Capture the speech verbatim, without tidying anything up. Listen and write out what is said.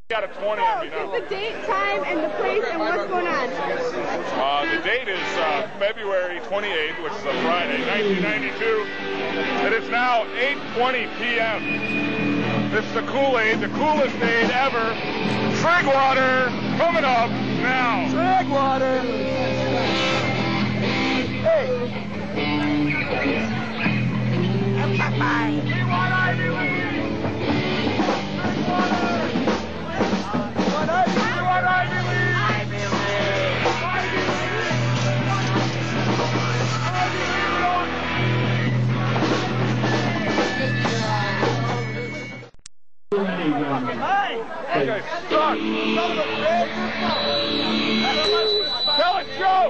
Got a twenty on me now. Give the date, time, and the place, and what's going on. Uh, the date is uh, February twenty-eighth, which is a Friday, nineteen ninety-two. It is now eight twenty p m This is the Kool-Aid, the coolest aid ever. Trigwater coming up now. Trigwater. Hey. Bye. We want Ivy League. Okay, stop. Tell it, Joe.